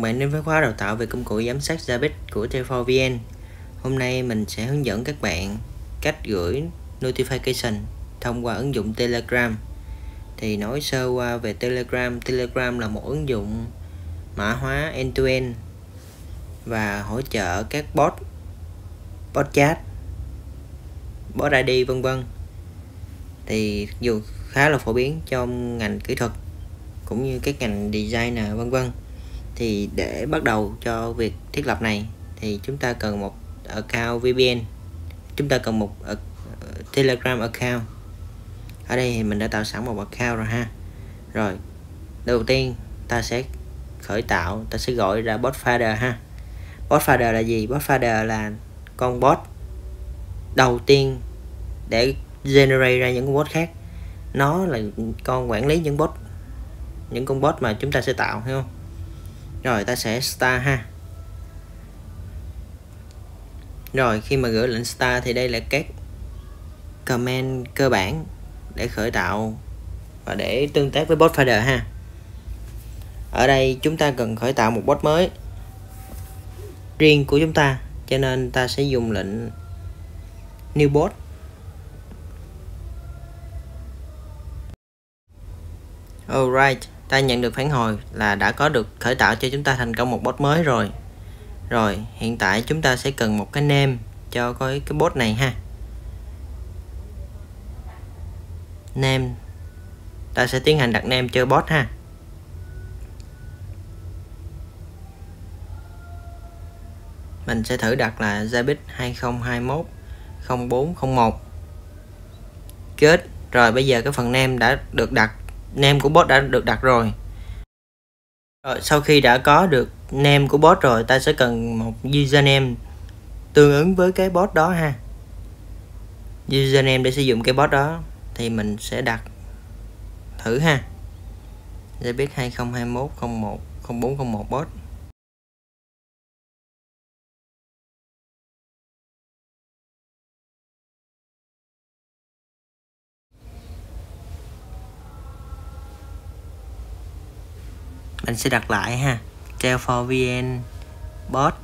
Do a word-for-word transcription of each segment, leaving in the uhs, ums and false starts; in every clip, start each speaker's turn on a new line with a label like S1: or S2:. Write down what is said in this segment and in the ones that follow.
S1: mừng bạn đến với khóa đào tạo về công cụ giám sát Zabbix của T bốn vê en. Hôm nay mình sẽ hướng dẫn các bạn cách gửi notification thông qua ứng dụng Telegram. Thì nói sơ qua về Telegram, Telegram là một ứng dụng mã hóa end-to-end và hỗ trợ các bot, bot chat, bot i đê vân vân. Thì dù khá là phổ biến trong ngành kỹ thuật cũng như các ngành designer vân vân. Thì để bắt đầu cho việc thiết lập này thì chúng ta cần một account vê pê en, chúng ta cần một uh, Telegram account. Ở đây thì mình đã tạo sẵn một account rồi ha. Rồi đầu tiên ta sẽ khởi tạo, ta sẽ gọi ra bot fader ha. Bot fader là gì? Bot fader là con bot đầu tiên để generate ra những con bot khác. Nó là con quản lý những bot, những con bot mà chúng ta sẽ tạo, hiểu không? Rồi ta sẽ start ha. Rồi khi mà gửi lệnh start thì đây là các comment cơ bản để khởi tạo và để tương tác với bot fader ha. Ở đây chúng ta cần khởi tạo một bot mới riêng của chúng ta, cho nên ta sẽ dùng lệnh new bot. Alright, ta nhận được phản hồi là đã có được khởi tạo cho chúng ta thành công một bot mới rồi. Rồi hiện tại chúng ta sẽ cần một cái name cho cái cái bot này ha. Name, ta sẽ tiến hành đặt name cho bot ha. Mình sẽ thử đặt là Zabbix hai không hai mốt không bốn không một. Kết. Rồi bây giờ cái phần name đã được đặt, name của bot đã được đặt rồi. Rồi sau khi đã có được name của bot rồi, ta sẽ cần một username tương ứng với cái bot đó ha. Username để sử dụng cái bot đó thì mình sẽ đặt thử ha. Zabbix hai không hai mốt không một không bốn không một bot. Mình sẽ đặt lại ha. T bốn vê en bot.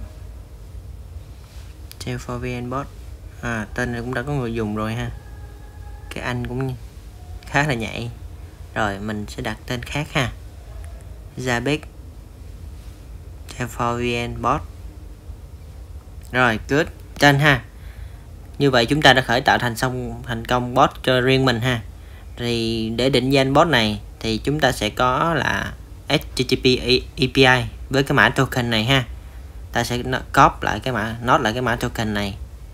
S1: T bốn vê en bot. À, tên này cũng đã có người dùng rồi ha. Cái anh cũng khá là nhạy. Rồi mình sẽ đặt tên khác ha. Zabbix T bốn vê en bot. Rồi good. Tên ha. Như vậy chúng ta đã khởi tạo thành xong thành công bot cho riêng mình ha. Thì để định danh bot này thì chúng ta sẽ có là hát tê tê pê a pê i với cái mã token này ha. Ta sẽ copy lại cái mã, nốt lại cái mã token này,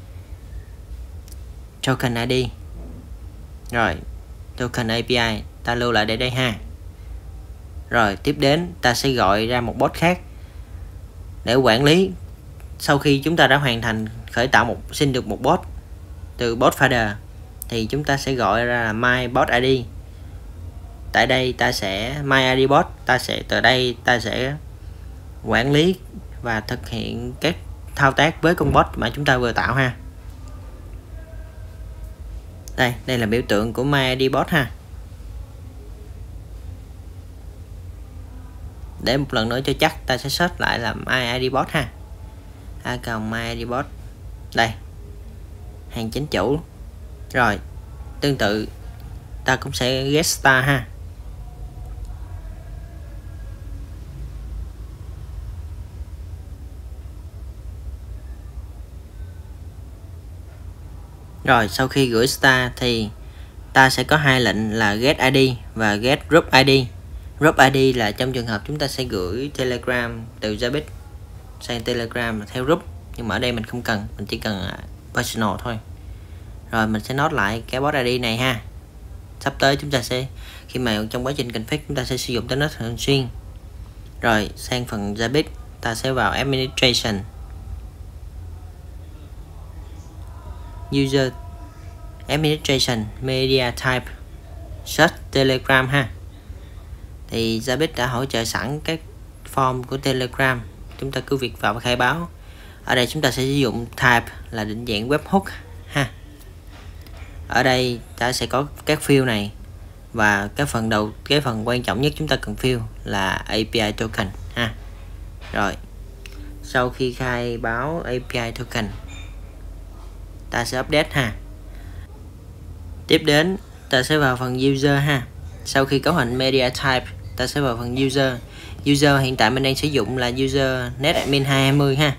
S1: token i đê. Rồi token a pê i ta lưu lại để đây ha. Rồi tiếp đến ta sẽ gọi ra một bot khác để quản lý. Sau khi chúng ta đã hoàn thành khởi tạo một xin được một bot từ bot fader thì chúng ta sẽ gọi ra là my bot i đê. Tại đây ta sẽ my i đê bot, ta sẽ từ đây ta sẽ quản lý và thực hiện các thao tác với con bot mà chúng ta vừa tạo ha. Đây, đây là biểu tượng của my i đê bot ha. Để một lần nữa cho chắc, ta sẽ search lại là my i đê bot ha. A cộng my i đê bot. Đây. Hàng chính chủ. Rồi, tương tự ta cũng sẽ get star ha. Rồi sau khi gửi star thì ta sẽ có hai lệnh là get i đê và get group i đê. Group i đê là trong trường hợp chúng ta sẽ gửi Telegram từ Zabbix sang Telegram theo group, nhưng mà ở đây mình không cần, mình chỉ cần personal thôi. Rồi mình sẽ note lại cái bot i đê này ha. Sắp tới chúng ta sẽ, khi mà trong quá trình config chúng ta sẽ sử dụng tới nó thường xuyên. Rồi sang phần Zabbix ta sẽ vào administration, user administration, media type, search Telegram ha. Thì Zabbix đã hỗ trợ sẵn các form của Telegram, chúng ta cứ việc vào khai báo. Ở đây chúng ta sẽ sử dụng type là định dạng webhook ha. Ở đây ta sẽ có các field này, và cái phần đầu, cái phần quan trọng nhất chúng ta cần field là a pê i token ha. Rồi, sau khi khai báo a pê i token, ta sẽ update ha. Tiếp đến ta sẽ vào phần user ha. Sau khi cấu hình media type, ta sẽ vào phần user. User hiện tại mình đang sử dụng là user netadmin hai hai không ha.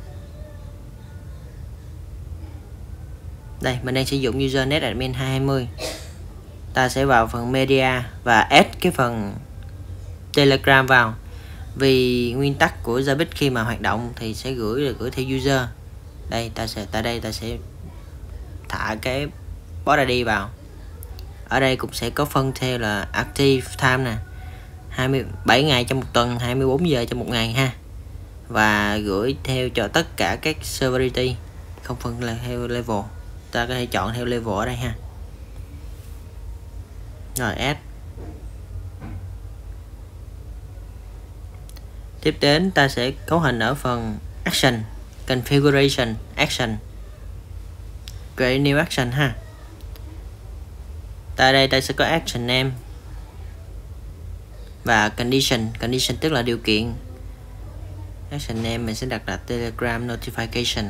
S1: Đây, mình đang sử dụng user netadmin hai hai không. Ta sẽ vào phần media và add cái phần Telegram vào. Vì nguyên tắc của Zabbix khi mà hoạt động thì sẽ gửi là gửi theo user. Đây ta sẽ tại đây ta sẽ thả cái bot i đê vào. Ở đây cũng sẽ có phân theo là active time nè, hai mươi bảy ngày trong một tuần, hai mươi bốn giờ trong một ngày ha. Và gửi theo cho tất cả các severity, không phân là theo level. Ta có thể chọn theo level ở đây ha. Rồi add. Tiếp đến ta sẽ cấu hình ở phần action, configuration action, create new action ha. Tại đây ta sẽ có action name và condition. Condition tức là điều kiện. Action name mình sẽ đặt là Telegram notification.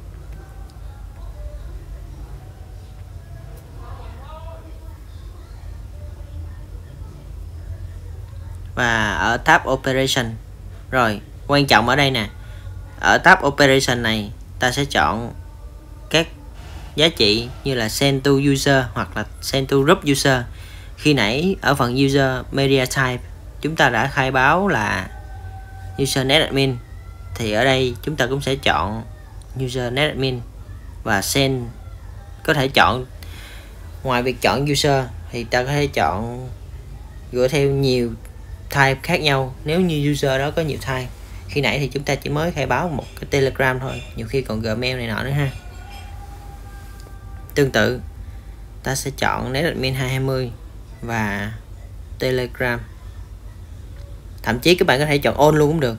S1: Và ở tab operation. Rồi, quan trọng ở đây nè. Ở tab operation này ta sẽ chọn các giá trị như là send to user hoặc là send to group user. Khi nãy ở phần user media type chúng ta đã khai báo là user netadmin, thì ở đây chúng ta cũng sẽ chọn user netadmin và send. Có thể chọn, ngoài việc chọn user thì ta có thể chọn gửi theo nhiều type khác nhau nếu như user đó có nhiều type. Khi nãy thì chúng ta chỉ mới khai báo một cái Telegram thôi, nhiều khi còn Gmail này nọ nữa ha. Tương tự ta sẽ chọn netadmin hai hai không và Telegram. Thậm chí các bạn có thể chọn on luôn cũng được.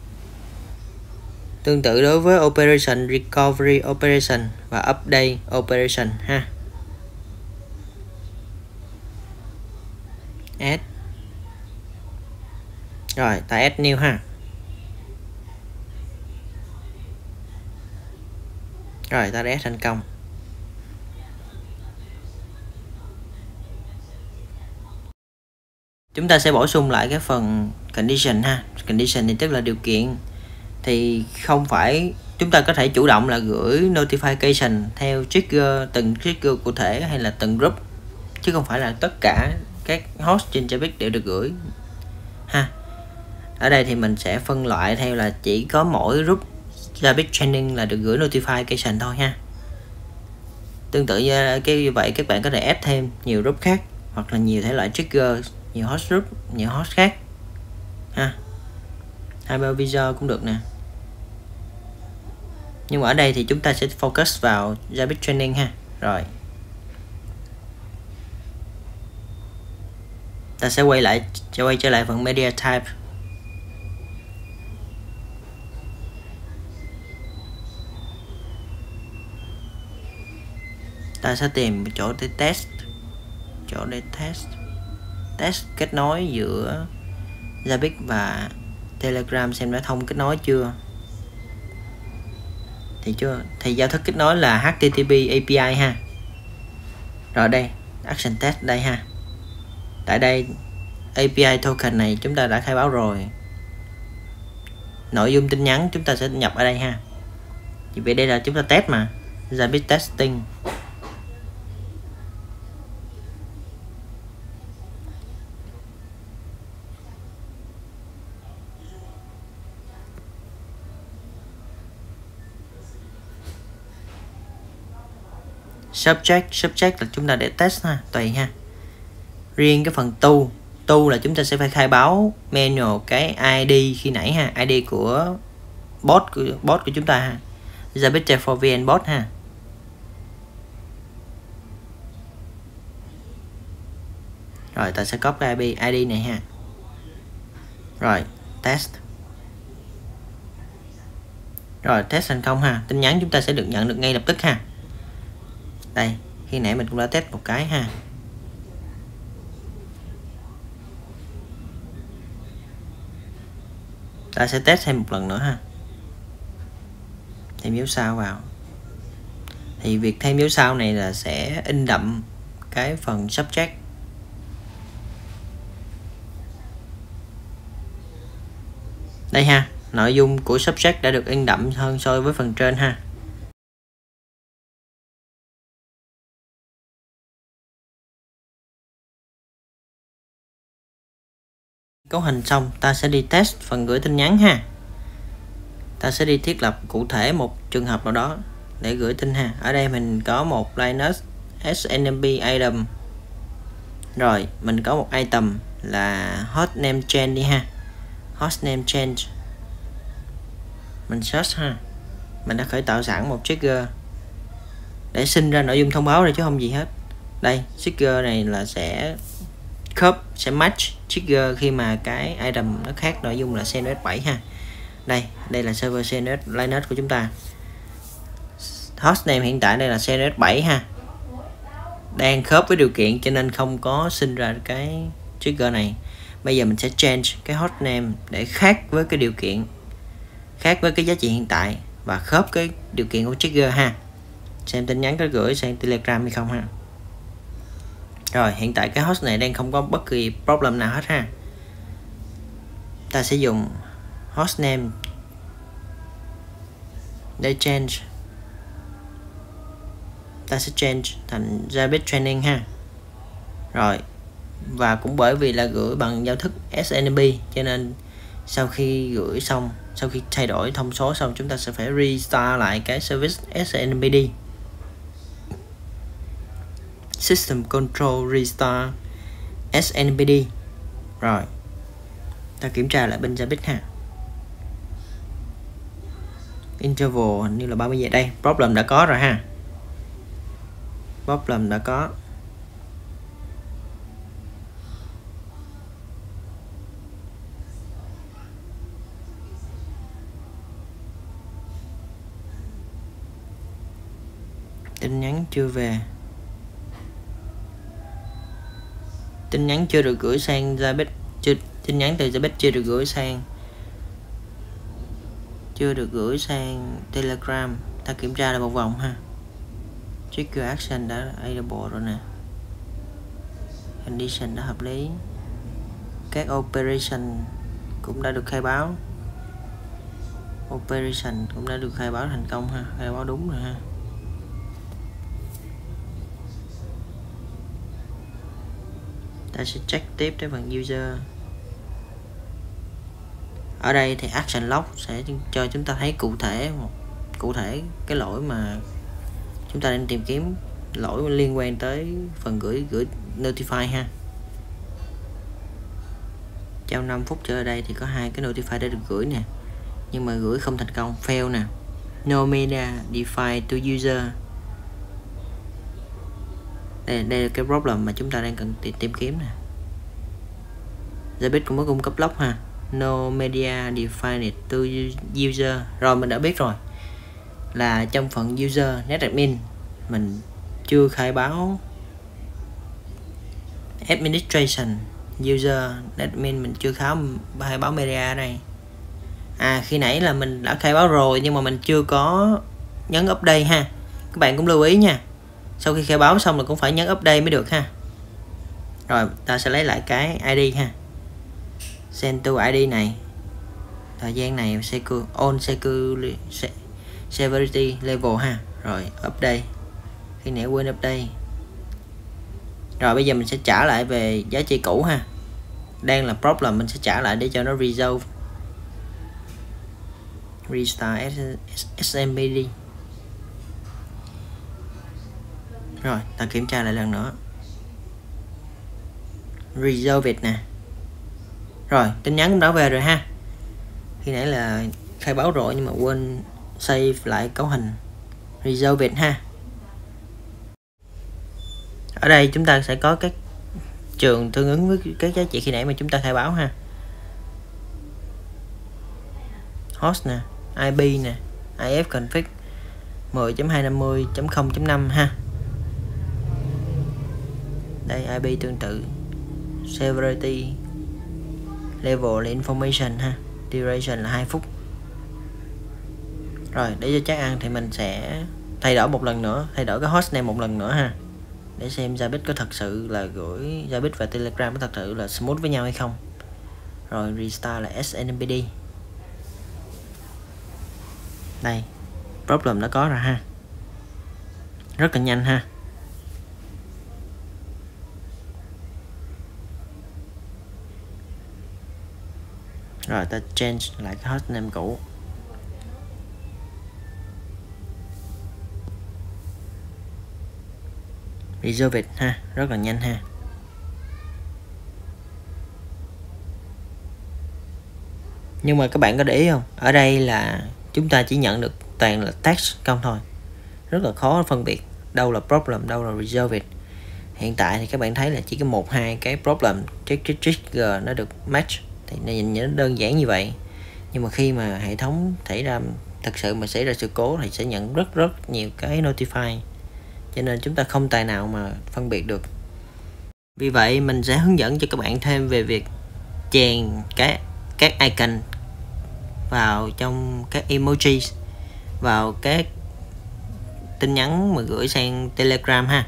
S1: Tương tự đối với operation, recovery operation và update operation ha. Add. Rồi ta add new ha. Rồi ta đã add thành công. Chúng ta sẽ bổ sung lại cái phần condition ha. Condition thì tức là điều kiện. Thì không phải chúng ta có thể chủ động là gửi notification theo trigger, từng trigger cụ thể hay là từng group, chứ không phải là tất cả các host trên Zabbix đều được gửi ha. Ở đây thì mình sẽ phân loại theo là chỉ có mỗi group Zabbix training là được gửi notification thôi ha. Tương tự như cái như vậy các bạn có thể add thêm nhiều group khác hoặc là nhiều thể loại trigger, nhiều host group, nhiều host khác ha. Hypervisor cũng được nè. Nhưng mà ở đây thì chúng ta sẽ focus vào Zabbix training ha. Rồi ta sẽ quay lại quay trở lại phần media type. Ta sẽ tìm chỗ để test, chỗ để test test kết nối giữa Zabbix và Telegram xem đã thông kết nối chưa. Thì chưa, thì giao thức kết nối là hát tê tê pê a pê i ha. Rồi đây, action test đây ha. Tại đây a pê i token này chúng ta đã khai báo rồi. Nội dung tin nhắn chúng ta sẽ nhập ở đây ha. Thì vì đây là chúng ta test mà, Zabbix testing. Subject, subject là chúng ta để test ha, tùy ha. Riêng cái phần tu, tu là chúng ta sẽ phải khai báo manual cái i đê khi nãy ha, i đê của bot của bot của chúng ta ha. Zabbix T four V N bot ha. Rồi ta sẽ copy i đê i đê này ha. Rồi, test. Rồi test thành công ha, tin nhắn chúng ta sẽ được nhận được ngay lập tức ha. Đây, khi nãy mình cũng đã test một cái ha. Ta sẽ test thêm một lần nữa ha. Thêm dấu sao vào. Thì việc thêm dấu sao này là sẽ in đậm cái phần subject. Đây ha, nội dung của subject đã được in đậm hơn so với phần trên ha. Cấu hình xong, ta sẽ đi test phần gửi tin nhắn ha. Ta sẽ đi thiết lập cụ thể một trường hợp nào đó để gửi tin ha. Ở đây mình có một Linux ét en em pê item. Rồi, mình có một item là hostname change đi ha. Hostname change. Mình search ha. Mình đã khởi tạo sẵn một trigger để sinh ra nội dung thông báo này chứ không gì hết. Đây, trigger này là sẽ khớp, sẽ match trigger khi mà cái item nó khác nội dung là xê en ét bảy ha. Đây, đây là server xê en ét Linux của chúng ta. Hostname hiện tại đây là xê en ét bảy ha. Đang khớp với điều kiện cho nên không có sinh ra cái trigger này. Bây giờ mình sẽ change cái hostname để khác với cái điều kiện, khác với cái giá trị hiện tại và khớp cái điều kiện của trigger ha. Xem tin nhắn có gửi sang Telegram hay không ha. Rồi, hiện tại cái host này đang không có bất kỳ problem nào hết ha. Ta sẽ dùng hostname để change. Ta sẽ change thành Zabbix training ha. Rồi, và cũng bởi vì là gửi bằng giao thức ét en em pê cho nên sau khi gửi xong, sau khi thay đổi thông số xong, chúng ta sẽ phải restart lại cái service ét en em pê đi. System control restart ét en em pê đi. Rồi, ta kiểm tra lại bên Zabbix ha. Interval hình như là ba mươi giây. Đây, problem đã có rồi ha. Problem đã có. Tin nhắn chưa về. Tin nhắn chưa được gửi sang Zabbix, chưa, tin nhắn từ Zabbix chưa được gửi sang chưa được gửi sang Telegram. Ta kiểm tra lại một vòng ha. Trigger action đã enable rồi nè. Condition đã hợp lý. Các operation cũng đã được khai báo. Operation cũng đã được khai báo thành công ha, khai báo đúng rồi ha. Ta sẽ check tiếp tới phần user. Ở đây thì action log sẽ cho chúng ta thấy cụ thể một cụ thể cái lỗi mà chúng ta đang tìm kiếm, lỗi liên quan tới phần gửi gửi notify ha. Trong năm phút trở ở đây thì có hai cái notify đã được gửi nè, nhưng mà gửi không thành công, fail nè. No media defined to user. Đây, đây là cái problem mà chúng ta đang cần tìm, tìm kiếm nè. Zabbix cũng có cung cấp log ha. No media defined to user. Rồi, mình đã biết rồi là trong phần user netadmin mình chưa khai báo administration. User netadmin mình chưa kháo khai báo media ở đây. À, khi nãy là mình đã khai báo rồi nhưng mà mình chưa có nhấn update ha. Các bạn cũng lưu ý nha. Sau khi khai báo xong là cũng phải nhấn update mới được ha. Rồi, ta sẽ lấy lại cái i đê ha. Send to i đê này. Thời gian này secure, on secure, severity level ha. Rồi, update. Khi nãy quên update. Rồi, bây giờ mình sẽ trả lại về giá trị cũ ha. Đang là problem, mình sẽ trả lại để cho nó resolve. Restart ét em pê đi. Rồi, ta kiểm tra lại lần nữa. Resolve it nè. Rồi, tin nhắn cũng đã về rồi ha. Khi nãy là khai báo rồi nhưng mà quên save lại cấu hình. Resolve it ha. Ở đây chúng ta sẽ có các trường tương ứng với các giá trị khi nãy mà chúng ta khai báo ha. Host nè, i pê nè, i ép config mười chấm hai năm mươi chấm không chấm năm ha. Đây, i pê tương tự. Severity level là information ha. duration là hai phút. Rồi để cho chắc ăn thì mình sẽ thay đổi một lần nữa, thay đổi cái hostname một lần nữa ha, để xem Zabbix có thật sự là gửi Zabbix và Telegram có thật sự là smooth với nhau hay không. Rồi restart là ét en pê đê. Đây, problem nó có rồi ha, rất là nhanh ha. Rồi ta change lại cái hostname cũ. Resolve it ha, rất là nhanh ha. Nhưng mà các bạn có để ý không? Ở đây là chúng ta chỉ nhận được toàn là text không thôi. Rất là khó phân biệt đâu là problem, đâu là resolve it. Hiện tại thì các bạn thấy là chỉ có một hai cái problem trigger nó được match, thì nhìn nó đơn giản như vậy. Nhưng mà khi mà hệ thống xảy ra thật sự mà xảy ra sự cố thì sẽ nhận rất rất nhiều cái notify, cho nên chúng ta không tài nào mà phân biệt được. Vì vậy mình sẽ hướng dẫn cho các bạn thêm về việc chèn cái các icon vào trong các emojis, vào các tin nhắn mà gửi sang Telegram ha.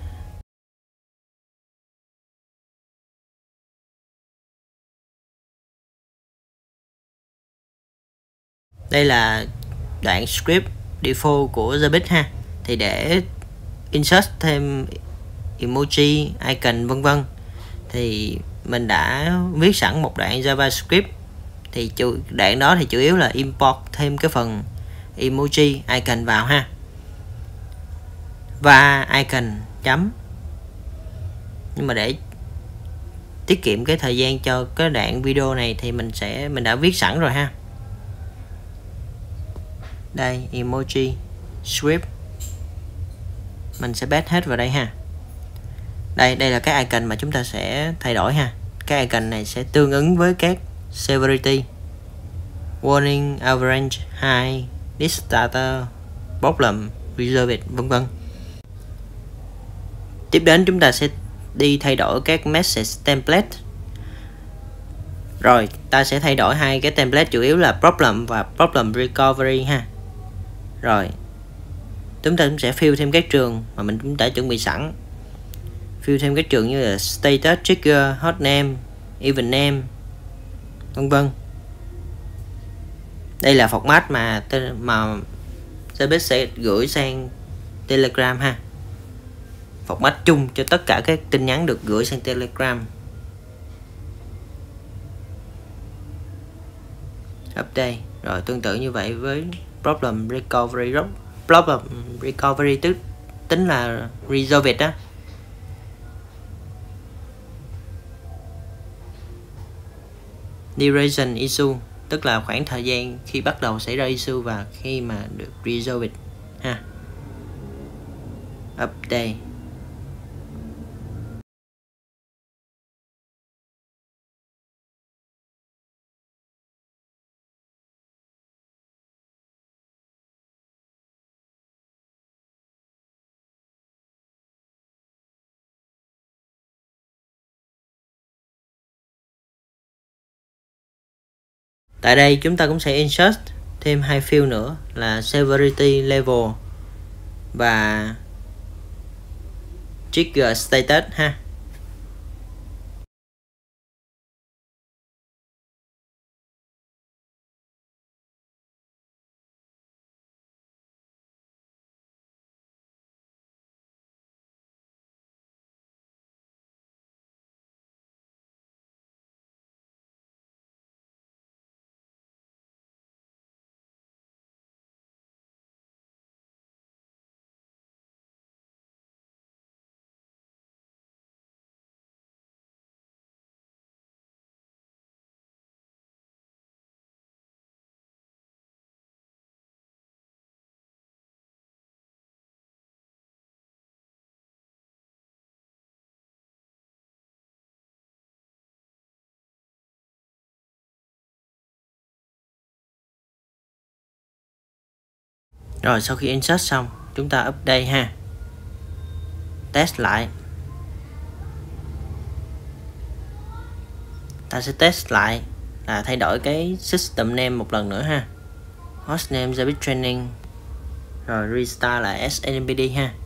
S1: Đây là đoạn script default của Zabbix ha. Thì để insert thêm emoji, icon vân vân thì mình đã viết sẵn một đoạn JavaScript. Thì chủ, đoạn đó thì chủ yếu là import thêm cái phần emoji, icon vào ha. Và icon chấm. Nhưng mà để tiết kiệm cái thời gian cho cái đoạn video này thì mình sẽ mình đã viết sẵn rồi ha. Đây, emoji script mình sẽ paste hết vào đây ha. Đây, đây là cái icon mà chúng ta sẽ thay đổi ha. Cái icon này sẽ tương ứng với các severity, warning, average, high, this starter, problem, reserved, vân vân. Tiếp đến chúng ta sẽ đi thay đổi các message template. Rồi, ta sẽ thay đổi hai cái template chủ yếu là problem và problem recovery ha. Rồi, chúng ta cũng sẽ fill thêm các trường mà mình cũng đã chuẩn bị sẵn. Fill thêm các trường như là status, trigger, hostname, event name, vân vân. Đây là format mà mà Zabbix sẽ gửi sang Telegram ha. Format chung cho tất cả các tin nhắn được gửi sang Telegram. Update. Rồi tương tự như vậy với problem recovery. Problem recovery tức tính là resolve it đó. Duration issue tức là khoảng thời gian khi bắt đầu xảy ra issue và khi mà được resolve it ha. Update. Tại đây chúng ta cũng sẽ insert thêm hai field nữa là severity level và trigger status ha. Rồi sau khi insert xong, chúng ta update ha. Test lại. Ta sẽ test lại là thay đổi cái system name một lần nữa ha. Hostname Zabbix Training, rồi restart là ét en em pê đê ha.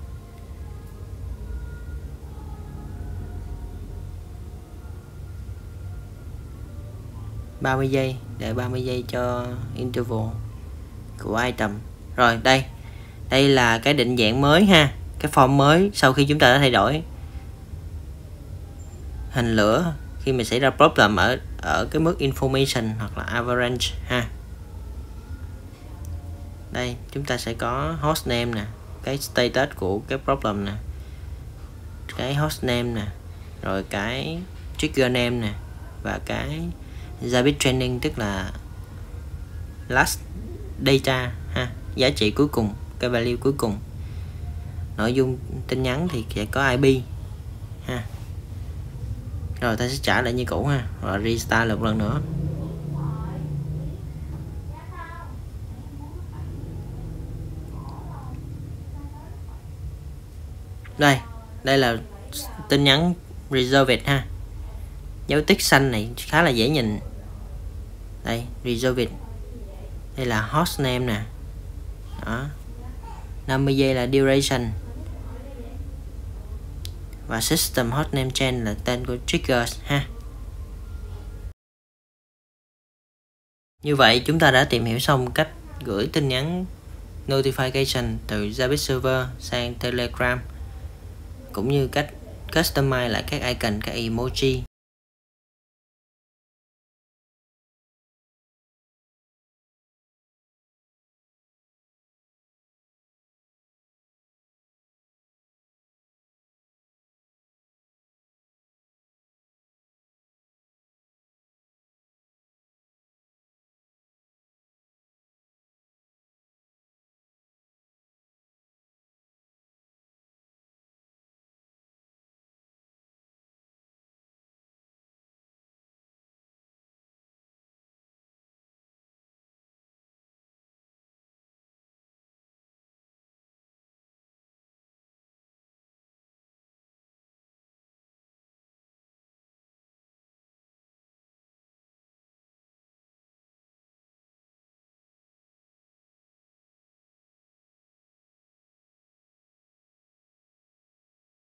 S1: ba mươi giây, để ba mươi giây cho interval của item. Rồi đây, đây là cái định dạng mới ha, cái form mới sau khi chúng ta đã thay đổi hình lửa khi mà xảy ra problem ở ở cái mức information hoặc là average ha. Đây chúng ta sẽ có hostname nè, cái status của cái problem nè, cái hostname nè, rồi cái trigger name nè, và cái Zabbix Training tức là last data ha, giá trị cuối cùng, cái value cuối cùng. Nội dung tin nhắn thì sẽ có i pê ha. Rồi ta sẽ trả lại như cũ ha, rồi restart một lần nữa. Đây, đây là tin nhắn resolved ha. Dấu tích xanh này khá là dễ nhìn. Đây, resolved. Đây là hostname nè. Đó. năm mươi giây là duration. Và system hostname chain là tên của triggers ha. Như vậy chúng ta đã tìm hiểu xong cách gửi tin nhắn notification từ Zabbix server sang Telegram, cũng như cách customize lại các icon, các emoji